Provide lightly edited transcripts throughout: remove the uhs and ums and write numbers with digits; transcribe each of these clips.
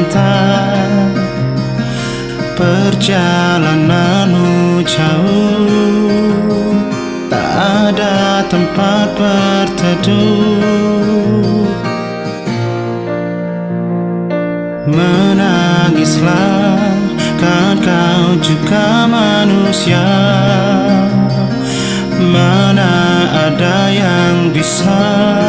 cinta. Perjalananmu jauh, tak ada tempat berteduh. Menangislah, kan kau juga manusia. Mana ada yang bisa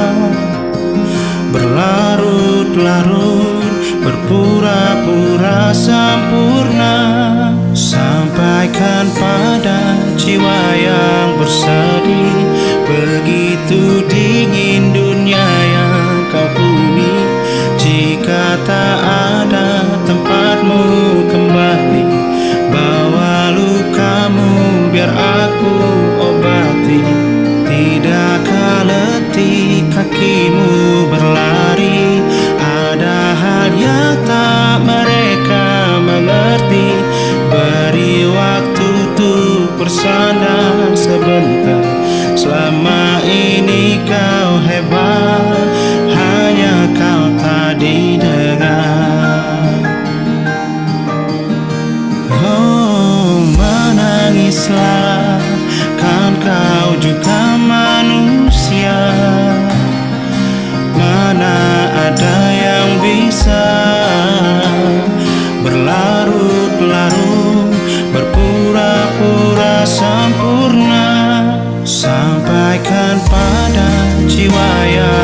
berlarut-larut, berpura-pura sempurna. Sampaikan pada jiwa yang bersedih, begitu dingin dunia yang kau huni. Jika tak ada tempatmu kembali, bawa lukamu biar aku obati. Tidakkah letih kakimu berlari? Ada hal yang tak mereka mengerti. Beri waktu untuk bersandar sebentar. Selama ini kau hebat, hanya kau tak didengar. Oh, menangislah, kan kau juga manusia. Mana ada yang bisa berlarut-larut, berpura-pura sempurna. Sampaikan pada jiwa yang